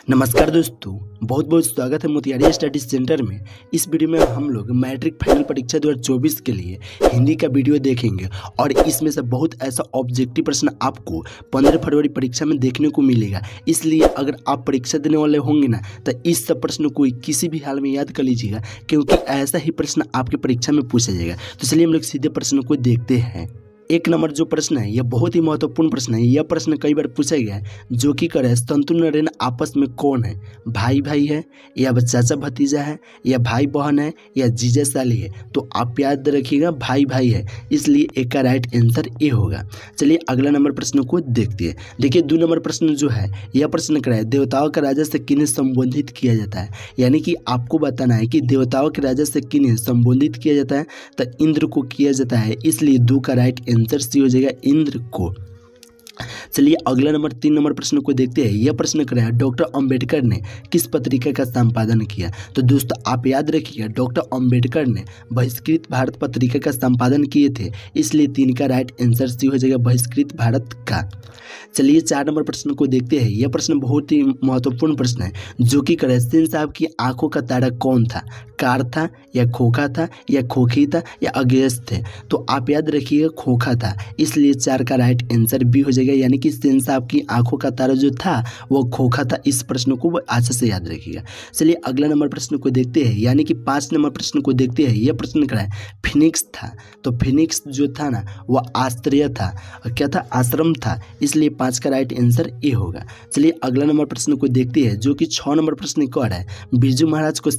नमस्कार दोस्तों, बहुत बहुत स्वागत है मोतिहारी स्टडी सेंटर में। इस वीडियो में हम लोग मैट्रिक फाइनल परीक्षा 2024 के लिए हिंदी का वीडियो देखेंगे और इसमें से बहुत ऐसा ऑब्जेक्टिव प्रश्न आपको 15 फरवरी परीक्षा में देखने को मिलेगा। इसलिए अगर आप परीक्षा देने वाले होंगे ना, तो इस सब प्रश्न को किसी भी हाल में याद कर लीजिएगा, क्योंकि ऐसा ही प्रश्न आपके परीक्षा में पूछा जाएगा। तो चलिए हम लोग सीधे प्रश्न को देखते हैं। एक नंबर जो प्रश्न है यह बहुत ही महत्वपूर्ण प्रश्न है। यह प्रश्न कई बार पूछा गया है, जो कि करे संतुलन ऋण आपस में कौन है, भाई भाई है या चाचा भतीजा है या भाई बहन है या जीजा साली है। तो आप याद रखिएगा भाई भाई है, इसलिए एक का राइट आंसर ए होगा। चलिए अगला नंबर प्रश्न को देखते हैं। देखिए 2 नंबर प्रश्न जो है यह प्रश्न कराए देवताओं का राजा से किन्हें संबोधित किया जाता है, यानी कि आपको बताना है कि देवताओं के राजा से किन्हें संबोधित किया जाता है। तो इंद्र को किया जाता है, इसलिए 2 का राइट आंसर सी हो जाएगा इंद्र को। चलिए अगला नंबर 3 नंबर प्रश्न को देखते हैं। यह प्रश्न कराया डॉक्टर अंबेडकर ने किस पत्रिका का संपादन किया। तो दोस्तों आप याद रखिए डॉक्टर अंबेडकर ने बहिष्कृत भारत पत्रिका का संपादन किए थे, इसलिए 3 का राइट आंसर सी हो जाएगा बहिष्कृत भारत का। चलिए 4 नंबर प्रश्न को देखते हैं। यह प्रश्न बहुत ही महत्वपूर्ण प्रश्न है, जो कि करे सेन साहब की आंखों का तारा कौन था, कार था या खोखा था या खोखी था या अगेंस्ट थे। तो आप याद रखिएगा खोखा था, इसलिए 4 का राइट आंसर बी हो जाएगा, यानी कि सेन साहब की आंखों का तारा जो था वो खोखा था। इस प्रश्न को अच्छे से याद रखिएगा। चलिए अगला नंबर प्रश्न को देखते हैं, यानी कि 5 नंबर प्रश्न को देखते हैं। यह प्रश्न कराए फिनिक्स था, तो फिनिक्स जो था ना वह आश्रय था, क्या था, आश्रम था, इसलिए 5 का राइट आंसर ए होगा। चलिए अगला नंबर प्रश्न को देखते हैं, जो कि 6 नंबर प्रश्न कह रहा है बिरजू महाराज को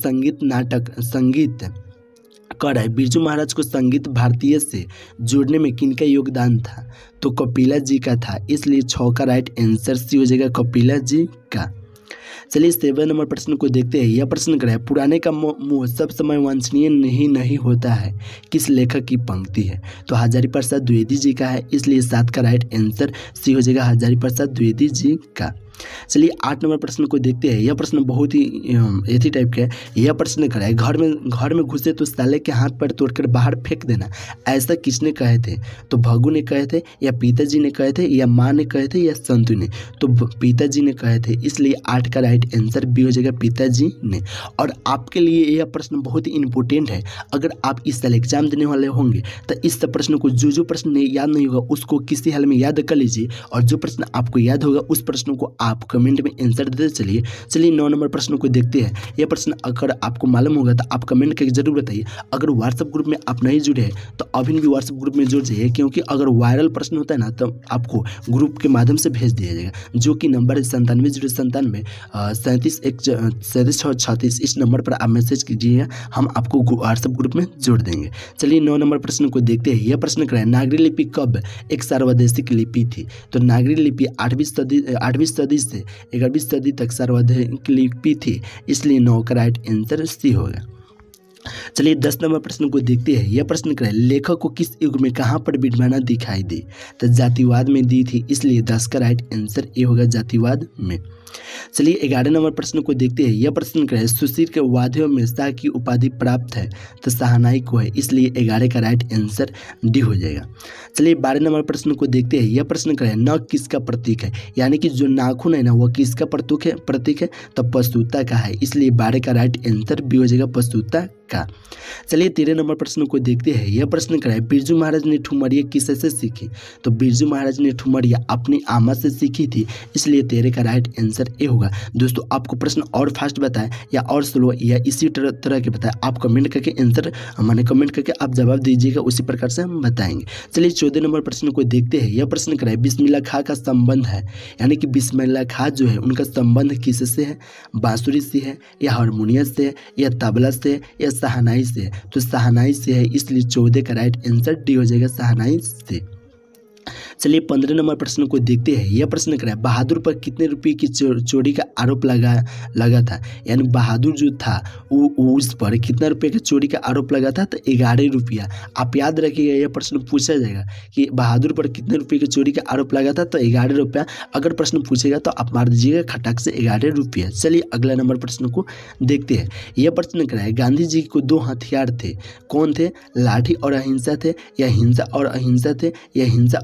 बिरजू महाराज को संगीत भारतीय से जोड़ने में किनका योगदान था। तो कपिला जी का था, इसलिए 6 का राइट आंसर सी हो जाएगा कपिला जी का। चलिए 7 नंबर प्रश्न को देखते हैं। यह प्रश्न कराए पुराने का मोह सब समय वांछनीय नहीं होता है, किस लेखक की पंक्ति है। तो हजारी प्रसाद द्विवेदी जी का है, इसलिए 7 का राइट आंसर सी हो जाएगा हजारी प्रसाद द्विवेदी जी का। चलिए 8 नंबर प्रश्न को देखते हैं। यह प्रश्न बहुत ही ऐसी टाइप का है। यह प्रश्न कराए घर में घुसे तो साले के हाथ पैर तोड़कर बाहर फेंक देना, ऐसा किसने कहे थे। तो भगू ने कहे थे या पिताजी ने कहे थे या माँ ने कहे थे या संतु ने। तो पिताजी ने कहे थे, इसलिए 8 का राइट आंसर बी हो जाएगा पिताजी ने। और आपके लिए यह प्रश्न बहुत ही इंपॉर्टेंट है। अगर आप इस साल एग्जाम देने वाले होंगे तो इस प्रश्न को जो प्रश्न याद नहीं होगा उसको किसी हाल में याद कर लीजिए, और जो प्रश्न आपको याद होगा उस प्रश्न को आप कमेंट में आंसर देते चलिए 9 नंबर प्रश्न को देखते हैं। यह प्रश्न अगर आपको मालूम होगा तो आप कमेंट करके जरूर बताइए। अगर व्हाट्सएप ग्रुप में आप नहीं जुड़े हैं तो अभी भी व्हाट्सएप ग्रुप में जुड़ जाइए, क्योंकि अगर वायरल प्रश्न होता है ना तो आपको ग्रुप के माध्यम से भेज दिया जाएगा, जो कि नंबर 97 37 इस नंबर पर आप मैसेज कीजिएगा, हम आपको व्हाट्सएप ग्रुप में जोड़ देंगे। चलिए 9 नंबर प्रश्न को देखते हैं। यह प्रश्न कराए नागरी लिपि कब एक सार्वदेशिक लिपि थी। तो नागरी लिपि 8वीं सदी से 11वीं सदी तक सार्वजनिक लिपि थी, इसलिए 9 का राइट आंसर सी होगा। चलिए 10 नंबर प्रश्न को देखते हैं। यह प्रश्न कराए लेखक को किस युग में कहाँ पर विडंबना दिखाई दी। तो जातिवाद में दी थी, इसलिए 10 का राइट आंसर ए होगा जातिवाद में। चलिए 11 नंबर प्रश्न को देखते हैं। यह प्रश्न कराए सुशील के वाद्यों में शाह की उपाधि प्राप्त है, तो शाहनाई को है, इसलिए 11 का राइट आंसर डी हो जाएगा। चलिए 12 नंबर प्रश्न को देखते हैं। यह प्रश्न कराए नख किसका प्रतीक है, यानी कि जो नाखून है ना वह किसका प्रतीक है। तो पशुता का है, इसलिए 12 का राइट आंसर बी हो जाएगा पशुता का। चलिए 13 नंबर प्रश्न को देखते हैं। यह प्रश्न कराए बिरजू महाराज ने ठुमरिया किससे सीखी। तो बिरजू महाराज ने ठुमरिया अपनी आमा से सीखी थी, इसलिए 13 का राइट आंसर ए होगा। दोस्तों आपको प्रश्न और फास्ट बताए या और स्लो या इसी तरह के बताए, आप कमेंट करके आंसर कमेंट करके आप जवाब दीजिएगा, उसी प्रकार से हम बताएंगे। चलिए 14 नंबर प्रश्न को देखते हैं। यह प्रश्न कराए बिस्मिल्लाह खां का संबंध है, यानी कि बिस्मिल्लाह खां जो है उनका संबंध किससे है, बांसुरी से है या हारमोनियम से है या तबला से है या शहनाई से है। तो शहनाई से है, इसलिए 14 का राइट आंसर डी हो जाएगा शहनाई से। चलिए 15 नंबर प्रश्न को देखते हैं। यह प्रश्न कराए बहादुर पर कितने रुपए की चोरी का आरोप लगा था, यानी बहादुर जो था वो उस पर कितना रुपए की चोरी का आरोप लगा था। तो 11 रुपया। आप याद रखिएगा यह प्रश्न पूछा जाएगा कि बहादुर पर कितने रुपए की चोरी का आरोप लगा था, तो 11 रुपया। अगर प्रश्न पूछेगा तो आप मार दीजिएगा खटाक से 11 रुपया। चलिए अगला नंबर प्रश्न को देखते हैं। यह प्रश्न कराए गांधी जी को 2 हथियार थे, कौन थे, लाठी और अहिंसा थे या हिंसा और अहिंसा थे या हिंसा और सत्याग्रह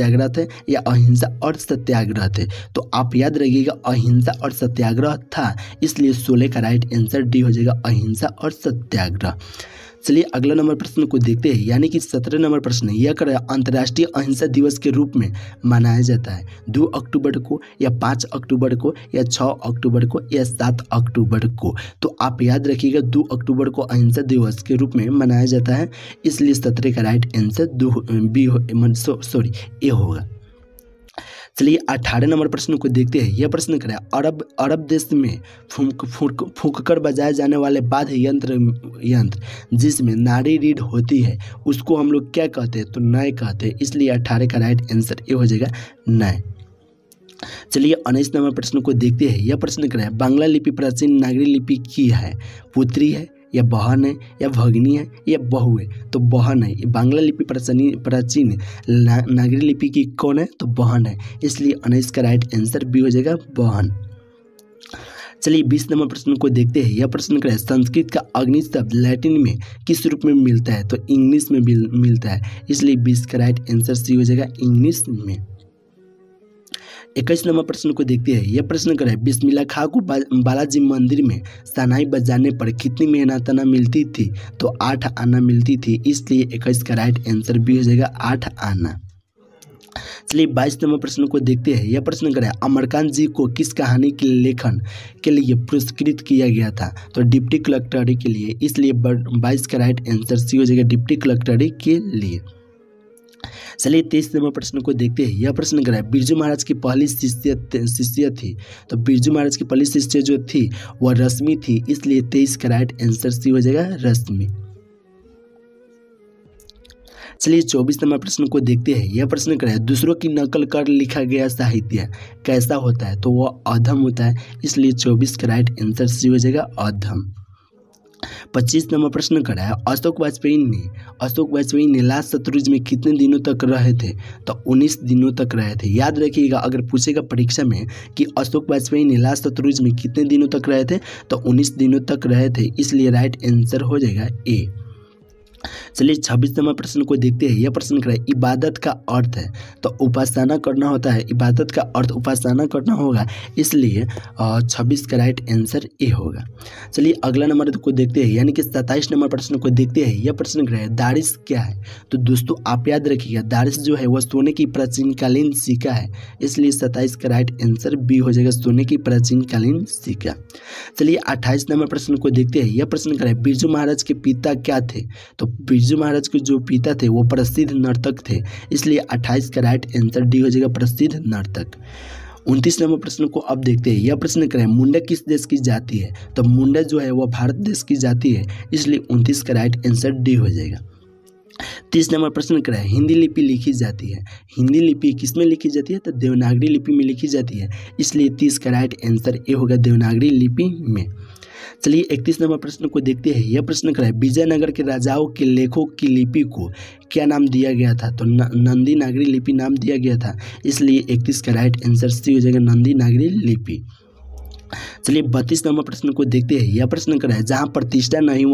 सत्याग्रह थे या अहिंसा और सत्याग्रह थे? तो आप याद रखिएगा अहिंसा और सत्याग्रह था, इसलिए 16 का राइट आंसर डी हो जाएगा, अहिंसा और सत्याग्रह। चलिए अगला नंबर प्रश्न को देखते हैं, यानी कि 17 नंबर प्रश्न, यह कर अंतर्राष्ट्रीय अहिंसा दिवस के रूप में मनाया जाता है 2 अक्टूबर को या 5 अक्टूबर को या 6 अक्टूबर को या 7 अक्टूबर को? तो आप याद रखिएगा 2 अक्टूबर को अहिंसा दिवस के रूप में मनाया जाता है, इसलिए 17 का राइट आंसर ए होगा। चलिए 18 नंबर प्रश्न को देखते हैं, यह प्रश्न करें अरब देश में फूंक कर बजाए जाने वाले वाद्य यंत्र जिसमें नाड़ी रीढ़ होती है उसको हम लोग क्या कहते हैं? तो नय कहते हैं, इसलिए 18 का राइट आंसर ये हो जाएगा नय। चलिए 19 नंबर प्रश्न को देखते हैं, यह प्रश्न करें बांग्ला लिपि प्राचीन नागरी लिपि की है, पुत्री है या बहन है या भगिनी है या बहू है? तो बहन है। बांग्ला लिपि प्राचीन नागरी लिपि की कौन है? तो बहन है, इसलिए 19 का राइट आंसर बी हो जाएगा बहन। चलिए 20 नंबर प्रश्न को देखते हैं, यह प्रश्न करें संस्कृत का अग्नि शब्द लैटिन में किस रूप में मिलता है? तो इंग्लिश में मिलता है, इसलिए 20 का राइट आंसर सी हो जाएगा इंग्लिश में। 21 नंबर प्रश्न को देखते हैं, यह प्रश्न करें बिस्मिल्लाह खां को बालाजी मंदिर में शहनाई बजाने पर कितनी मेहनताना मिलती थी? तो 8 आना मिलती थी, इसलिए 21 का राइट आंसर बी हो जाएगा 8 आना। चलिए 22 नंबर प्रश्न को देखते हैं, यह प्रश्न करें अमरकांत जी को किस कहानी के लेखन के लिए पुरस्कृत किया गया था? तो डिप्टी कलेक्टर के लिए, इसलिए 22 का राइट आंसर सी हो जाएगा डिप्टी कलेक्टर के लिए। चलिए 23 नंबर प्रश्न को देखते हैं, यह प्रश्न करें बिरजू महाराज की पहली शिष्य थी? तो बिरजू महाराज की पहली शिष्य जो थी वह रश्मि थी, इसलिए 23 का राइट आंसर सी हो जाएगा रश्मि। चलिए 24 नंबर प्रश्न को देखते हैं, यह प्रश्न करें दूसरों की नकल कर लिखा गया साहित्य कैसा होता है? तो वह अधम होता है, इसलिए 24 का राइट आंसर सी हो जाएगा अधम। 25 नंबर प्रश्न करा है अशोक वाजपेयी ने लाल शतुर्ज में कितने दिनों तक रहे थे? तो 19 दिनों तक रहे थे। याद रखिएगा अगर पूछेगा परीक्षा में कि अशोक वाजपेयी ने लाल शतुर्ज में कितने दिनों तक रहे थे, तो 19 दिनों तक रहे थे, इसलिए राइट आंसर हो जाएगा ए। चलिए 26 नंबर प्रश्न को देखते हैं, यह प्रश्न करें इबादत का अर्थ है? तो उपासना करना होता है, इबादत का अर्थ उपासना करना होगा, इसलिए 26 का राइट आंसर ए होगा। चलिए अगला नंबर को देखते हैं, यानी कि 27 नंबर प्रश्न को देखते हैं, यह प्रश्न करें दारिश क्या है? तो दोस्तों आप याद रखिएगा दारिश जो है वह सोने की प्राचीनकालीन सिक्का है, इसलिए 27 का राइट आंसर बी हो जाएगा सोने की प्राचीनकालीन सिक्का। चलिए 28 नंबर प्रश्न को देखते हैं, यह प्रश्न करें बिरजू महाराज के पिता क्या थे? तो बिरजू महाराज के जो पिता थे वो प्रसिद्ध नर्तक थे, इसलिए 28 का राइट आंसर डी हो जाएगा प्रसिद्ध नर्तक। 29 नंबर प्रश्न को अब देखते हैं, यह प्रश्न करें मुंडा किस देश की जाति है? तो मुंडा जो है वह भारत देश की जाति है, इसलिए 29 का राइट आंसर डी हो जाएगा। 30 नंबर प्रश्न करें हिंदी लिपि लिखी जाती है? हिंदी लिपि किस में लिखी जाती है? तो देवनागरी लिपि में लिखी जाती है, इसलिए 30 का राइट आंसर ए होगा देवनागरी लिपि में। चलिए 31 नंबर प्रश्न को देखते हैं, यह प्रश्न करें विजयनगर के राजाओं के लेखों की लिपि को क्या नाम दिया गया था? तो नंदी नागरी लिपि नाम दिया गया था, इसलिए 31 का राइट आंसर सी हो जाएगा नंदी नागरी लिपि। चलिए 32 नंबर प्रश्न को देखते हैं, यह प्रश्न करें जहाँ प्रतिष्ठा नहीं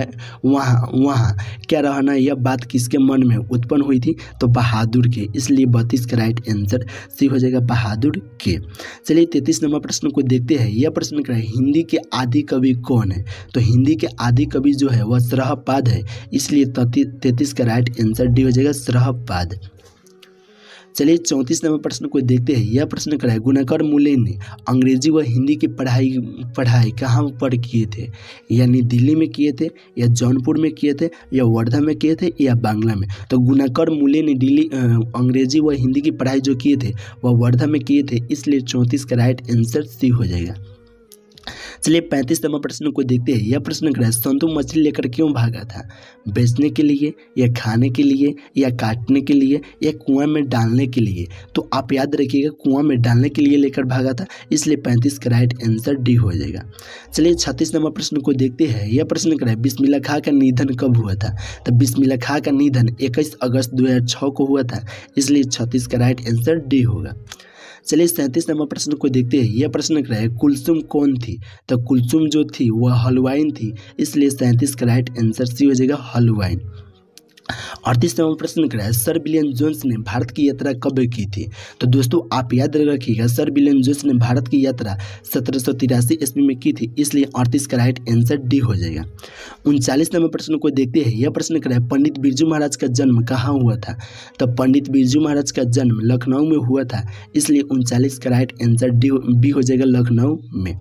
वहाँ क्या रहना, यह बात किसके मन में उत्पन्न हुई थी? तो बहादुर के, इसलिए 32 का राइट आंसर सी हो जाएगा बहादुर के। चलिए 33 नंबर प्रश्न को देखते हैं, यह प्रश्न करें हिंदी के आदि कवि कौन है? तो हिंदी के आदि कवि जो है वह सरहपाद है, इसलिए 33 का राइट आंसर डी हो जाएगा सरहपाद। चलिए 34 नंबर प्रश्न को देखते हैं, यह प्रश्न करें गुणाकर मूले ने अंग्रेजी व हिंदी की पढ़ाई कहाँ पर किए थे? यानी दिल्ली में किए थे या जौनपुर में किए थे या वर्धा में किए थे या बांग्ला में? तो गुणाकर मूले ने अंग्रेजी व हिंदी की पढ़ाई जो किए थे वह वर्धा में किए थे, इसलिए 34 का राइट आंसर सी हो जाएगा। चलिए 35 नंबर प्रश्न को देखते हैं, यह प्रश्न करें संतु मछली लेकर क्यों भागा था? बेचने के लिए या खाने के लिए या काटने के लिए या कुआं में डालने के लिए? तो आप याद रखिएगा कुआं में डालने के लिए लेकर भागा था, इसलिए 35 का राइट आंसर डी हो जाएगा। चलिए 36 नंबर प्रश्न को देखते हैं, यह प्रश्न करें बिस्मिल्लाह खां का निधन कब हुआ था? तो बिस्मिल्लाह खां का निधन 21 अगस्त 2006 को हुआ था, इसलिए 36 का राइट आंसर डी होगा। चलिए 37 नंबर प्रश्न को देखते हैं, यह प्रश्न करें कुलसुम कौन थी? तो कुलसुम जो थी वह हलवाइन थी, इसलिए 37 का राइट आंसर सी हो जाएगा हलवाइन। 38 नंबर प्रश्न कर रहा है सर विलियम जोन्स ने भारत की यात्रा कब की थी। तो दोस्तों आप याद रखिएगा सर विलियम जोन्स ने भारत की यात्रा 1783 ईस्वी में की थी, इसलिए 38 का राइट आंसर डी हो जाएगा। 39 नंबर प्रश्न को देखते हैं। यह प्रश्न कर रहा है पंडित बिरजू महाराज का जन्म कहाँ हुआ था। तो पंडित बिरजू महाराज का जन्म लखनऊ में हुआ था, इसलिए 39 का राइट आंसर बी हो जाएगा लखनऊ में।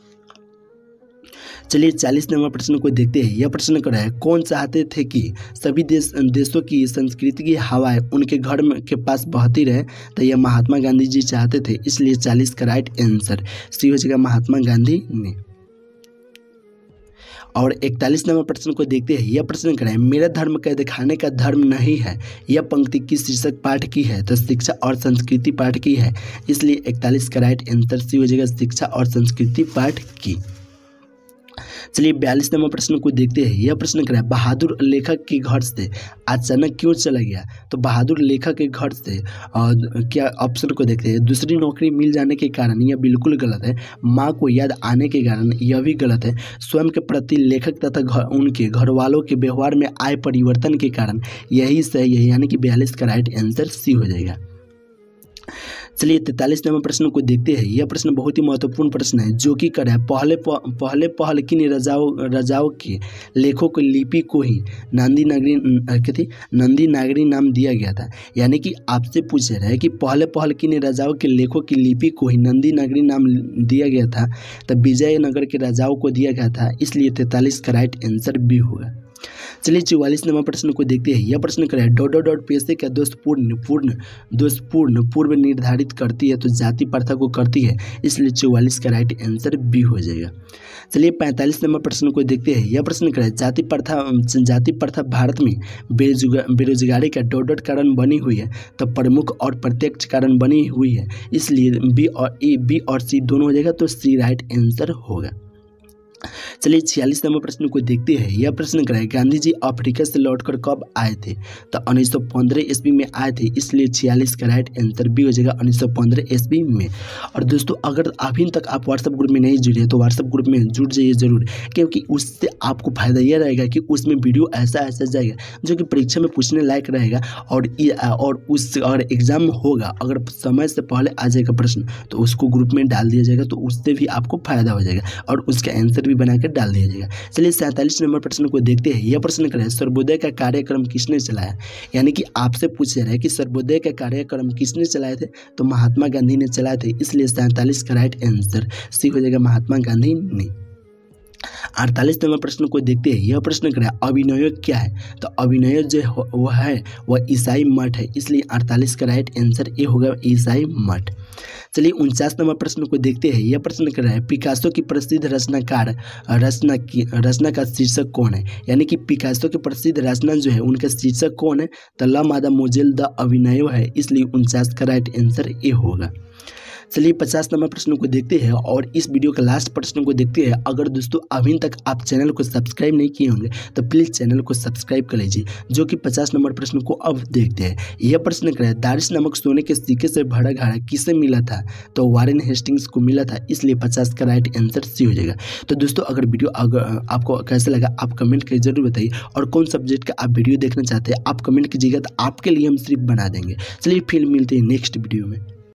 चलिए 40 नंबर प्रश्न को देखते हैं। यह प्रश्न कर रहा है कौन चाहते थे कि सभी देशों की संस्कृति की हवाएं उनके घर के पास बहती रहे। तो यह महात्मा गांधी जी चाहते थे, इसलिए 40 का राइट आंसर सी हो जाएगा महात्मा गांधी ने। और 41 नंबर प्रश्न को देखते हैं। यह प्रश्न कर रहा है मेरा धर्म कैद खाने का धर्म नहीं है। यह पंक्ति किस शीर्षक पाठ की है। तो शिक्षा और संस्कृति पाठ की है, इसलिए 41 का राइट आंसर सी हो जाएगा शिक्षा और संस्कृति पाठ की। चलिए 42 नंबर प्रश्न को देखते हैं। यह प्रश्न कर रहा है बहादुर लेखक के घर से अचानक क्यों चला गया। तो बहादुर लेखक के घर से क्या ऑप्शन को देखते हैं। दूसरी नौकरी मिल जाने के कारण, यह बिल्कुल गलत है। माँ को याद आने के कारण, यह भी गलत है। स्वयं के प्रति लेखक तथा उनके घर वालों के व्यवहार में आए परिवर्तन के कारण, यही सही है, यानी कि 42 का राइट आंसर सी हो जाएगा। चलिए 43 नंबर प्रश्न को देखते हैं। यह प्रश्न बहुत ही महत्वपूर्ण प्रश्न है जो कि कर है पहले किन राजाओं के लेखों की लिपि को ही नंदी नागरी नाम दिया गया था। यानी कि आपसे पूछ रहा है कि पहले किन राजाओं के लेखों की लिपि को ही नंदी नागरी नाम दिया गया था। तब विजयनगर के राजाओं को दिया गया था, इसलिए 43 का राइट आंसर बी होगा। चलिए 44 नंबर प्रश्न को देखते हैं। यह प्रश्न कर है पेशे का दोषपूर्ण पूर्व निर्धारित करती है, तो जाति प्रथा को करती है, इसलिए 44 का राइट आंसर बी हो जाएगा। चलिए 45 नंबर प्रश्न को देखते हैं। यह प्रश्न कर है जाति प्रथा भारत में बेरोजगारी का कारण बनी हुई है, तो प्रमुख और प्रत्यक्ष कारण बनी हुई है, इसलिए बी और सी दोनों हो जाएगा, तो सी राइट आंसर होगा। चलिए 46 नंबर प्रश्न को देखते हैं। यह प्रश्न कर है गांधी जी अफ्रीका से लौटकर कब आए थे। तो 1915 ईस्वी में आए थे, इसलिए 46 का राइट आंसर बी हो जाएगा 1915 ईस्वी में। और दोस्तों अगर अभी तक आप व्हाट्सएप ग्रुप में नहीं जुड़े तो व्हाट्सएप ग्रुप में जुड़ जाइए ज़रूर, क्योंकि उससे आपको फायदा यह रहेगा कि उसमें वीडियो ऐसा जाएगा जो कि परीक्षा में पूछने लायक रहेगा। और एग्जाम होगा, अगर समय से पहले आ जाएगा प्रश्न तो उसको ग्रुप में डाल दिया जाएगा, तो उससे भी आपको फायदा हो जाएगा और उसका आंसर भी बनाकर डाल दिया जाएगा। चलिए 47 नंबर प्रश्न को देखते हैं। यह प्रश्न कर है सर्वोदय का कार्यक्रम किसने चलाया। यानी कि आपसे पूछ रहे हैं कि सर्वोदय का कार्यक्रम किसने चलाए थे। तो महात्मा गांधी ने चलाए थे, इसलिए 47 का राइट आंसर सी हो जाएगा महात्मा गांधी ने। 48 नंबर प्रश्न को देखते हैं। यह प्रश्न कर अभिनय क्या है। तो अभिनय जो वह ईसाई मठ है, इसलिए 48 का राइट आंसर ए होगा ईसाई मठ। चलिए 49 नंबर प्रश्न को देखते हैं। यह प्रश्न कर रहा है पिकासो की प्रसिद्ध रचना का शीर्षक कौन है। यानी कि पिकासो की प्रसिद्ध रचना जो है उनका शीर्षक कौन है। तो ला मादेमोजेल द अभिनय है, इसलिए 49 का राइट आंसर ए होगा। चलिए 50 नंबर प्रश्न को देखते हैं और इस वीडियो का लास्ट प्रश्न को देखते हैं। अगर दोस्तों अभी तक आप चैनल को सब्सक्राइब नहीं किए होंगे तो प्लीज़ चैनल को सब्सक्राइब कर लीजिए, जो कि 50 नंबर प्रश्न को अब देखते हैं। यह प्रश्न कर है दारिश नामक सोने के सिक्के से भरा घड़ा किसे मिला था। तो वारेन हेस्टिंग्स को मिला था, इसलिए 50 का राइट आंसर सी हो जाएगा। तो दोस्तों अगर वीडियो आपको कैसा लगा आप कमेंट करके जरूर बताइए, और कौन सब्जेक्ट का आप वीडियो देखना चाहते हैं आप कमेंट कीजिएगा, तो आपके लिए हम सिर्फ बना देंगे। चलिए फिर मिलते हैं नेक्स्ट वीडियो में।